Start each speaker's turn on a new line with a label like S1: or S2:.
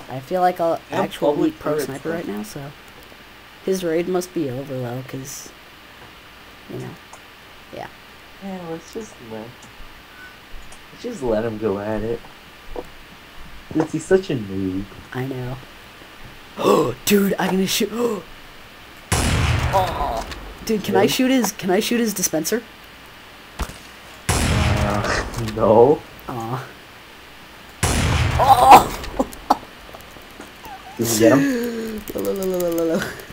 S1: I feel like an
S2: And
S1: actual
S2: public
S1: elite pro
S2: turrets,
S1: sniper
S2: though.
S1: right now, so his raid must be over though, cause you know, yeah.
S2: Yeah, let's just let him go at it. Cause he's such a noob.
S1: I know. Oh, dude, I'm gonna shoot.
S2: Oh,
S1: Dude, can
S2: really?
S1: I shoot his? Can I shoot his dispenser?
S2: No.
S1: Aw. Oh!
S2: Did you get him?
S1: Lo, lo, lo, lo, lo, lo.